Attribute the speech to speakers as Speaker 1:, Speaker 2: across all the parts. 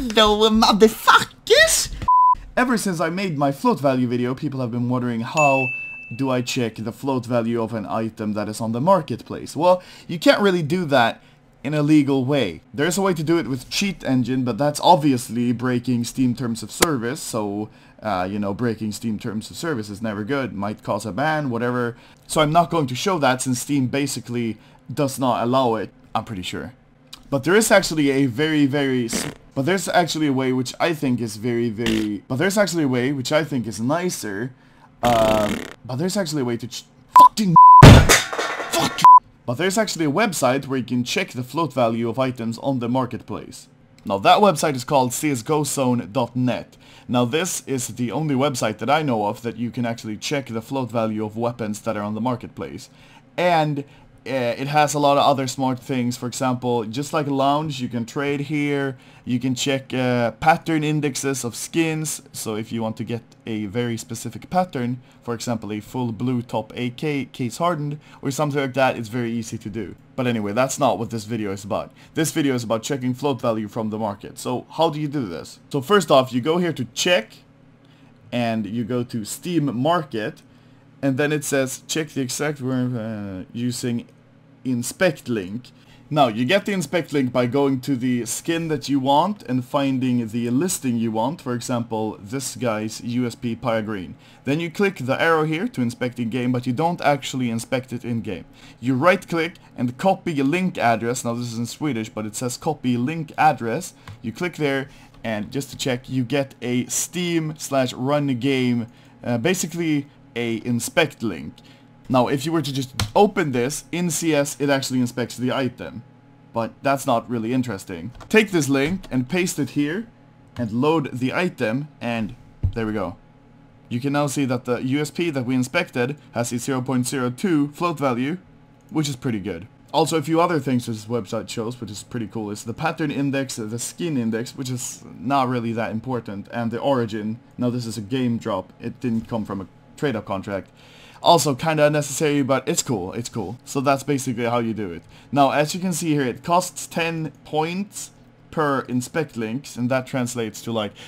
Speaker 1: Hello, motherfuckers! Ever since I made my float value video, people have been wondering how do I check the float value of an item that is on the marketplace. Well, you can't really do that in a legal way. There's a way to do it with Cheat Engine, but that's obviously breaking Steam Terms of Service, so you know, breaking Steam Terms of Service is never good, might cause a ban, whatever. So I'm not going to show that since Steam basically does not allow it, I'm pretty sure. But there is actually a there's actually a way which I think is there's actually a way which I think is nicer. But there's actually a way to But there's actually a website where you can check the float value of items on the marketplace. Now that website is called csgozone.net. Now this is the only website that I know of that you can actually check the float value of weapons that are on the marketplace. And it has a lot of other smart things. For example, just like a lounge, you can trade here. You can check pattern indexes of skins. So if you want to get a very specific pattern, for example a full blue top AK case hardened or something like that, it's very easy to do. But anyway, that's not what this video is about. This video is about checking float value from the market. So how do you do this? So first off, you go here to check and you go to Steam Market. And then it says check the exact word using inspect link. Now you get the inspect link by going to the skin that you want and finding the listing you want. For example, this guy's USP Pyre. Then you click the arrow here to inspect in game, but you don't actually inspect it in game. You right click and copy a link address. Now this is in Swedish, but it says copy link address. You click there and just to check, you get a Steam/run game, basically a inspect link. Now if you were to just open this in CS, it actually inspects the item, but that's not really interesting. Take this link and paste it here and load the item, and there we go. You can now see that the USP that we inspected has a 0.02 float value, which is pretty good. Also, a few other things this website shows, which is pretty cool, is the pattern index, the skin index, which is not really that important, and the origin. Now this is a game drop, it didn't come from a trade-up contract. Also kinda unnecessary, but it's cool, it's cool. So that's basically how you do it. Now as you can see here, it costs 10 points per inspect links, and that translates to like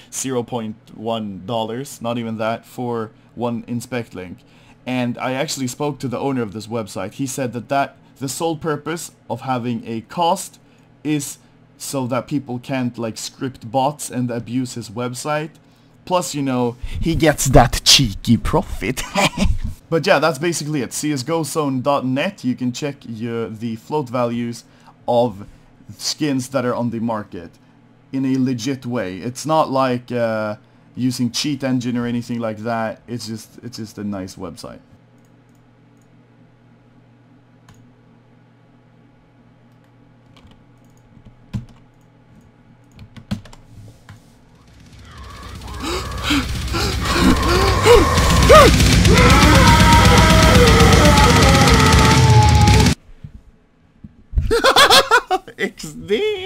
Speaker 1: $0.1, not even that, for one inspect link. And I actually spoke to the owner of this website. He said that the sole purpose of having a cost is so that people can't like script bots and abuse his website. Plus, you know, he gets that cheeky profit. But yeah, that's basically it. csgozone.net. You can check the float values of skins that are on the market in a legit way. It's not like using Cheat Engine or anything like that. It's just a nice website. XD!